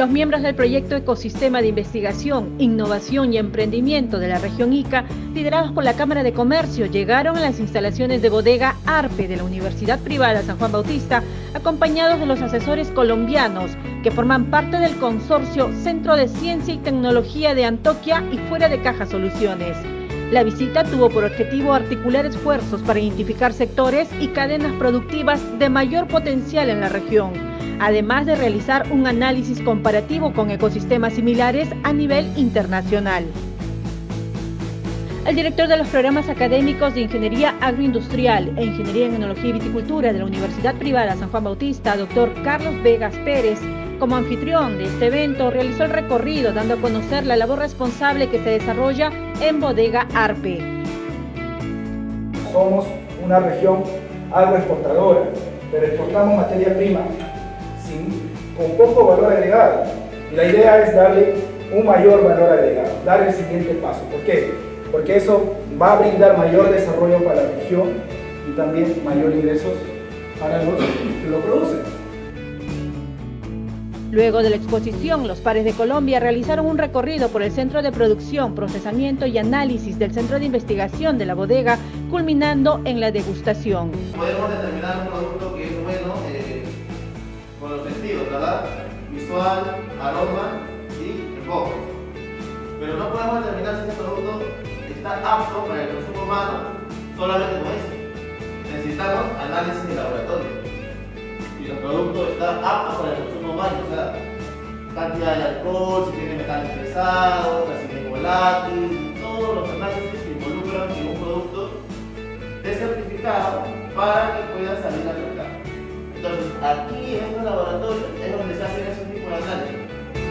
Los miembros del proyecto Ecosistema de Investigación, Innovación y Emprendimiento de la región Ica, liderados por la Cámara de Comercio, llegaron a las instalaciones de bodega ARPE de la Universidad Privada San Juan Bautista, acompañados de los asesores colombianos que forman parte del consorcio Centro de Ciencia y Tecnología de Antioquia y Fuera de Caja Soluciones. La visita tuvo por objetivo articular esfuerzos para identificar sectores y cadenas productivas de mayor potencial en la región, además de realizar un análisis comparativo con ecosistemas similares a nivel internacional. El director de los programas académicos de Ingeniería Agroindustrial e Ingeniería en Enología y Viticultura de la Universidad Privada San Juan Bautista, doctor Carlos Vegas Pérez, como anfitrión de este evento, realizó el recorrido dando a conocer la labor responsable que se desarrolla en Bodega ARPE. Somos una región agroexportadora, pero exportamos materia prima con poco valor agregado. Y la idea es darle un mayor valor agregado, dar el siguiente paso. ¿Por qué? Porque eso va a brindar mayor desarrollo para la región y también mayor ingresos para los que lo producen. Luego de la exposición, los pares de Colombia realizaron un recorrido por el Centro de Producción, Procesamiento y Análisis del Centro de Investigación de la bodega, culminando en la degustación. Podemos determinar un producto que es bueno con los sentidos, ¿verdad? Visual, aroma y enfoque. Pero no podemos determinar si este producto está apto para el consumo humano solamente con eso. Necesitamos análisis de laboratorio. Si el producto está apto para el consumo humano, o sea, cantidad de alcohol, si tiene metales pesados, si tiene volátil, todos los análisis que involucran que un producto esté certificado para que pueda salir al mercado. Entonces, aquí en estos laboratorios es donde se hacen ese tipo de análisis.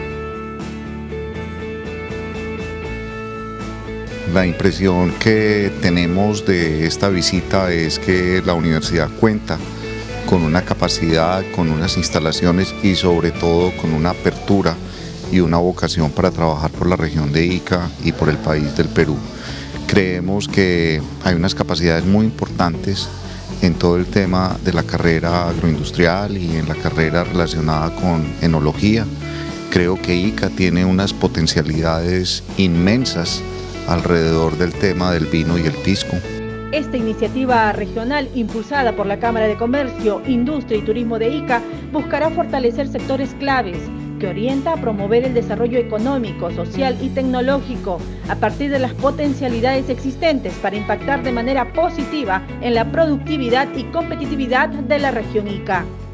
La impresión que tenemos de esta visita es que la universidad cuenta con una capacidad, con unas instalaciones y sobre todo con una apertura y una vocación para trabajar por la región de Ica y por el país del Perú. Creemos que hay unas capacidades muy importantes en todo el tema de la carrera agroindustrial y en la carrera relacionada con enología. Creo que Ica tiene unas potencialidades inmensas alrededor del tema del vino y el pisco. Esta iniciativa regional, impulsada por la Cámara de Comercio, Industria y Turismo de Ica, buscará fortalecer sectores claves que orienta a promover el desarrollo económico, social y tecnológico a partir de las potencialidades existentes para impactar de manera positiva en la productividad y competitividad de la región Ica.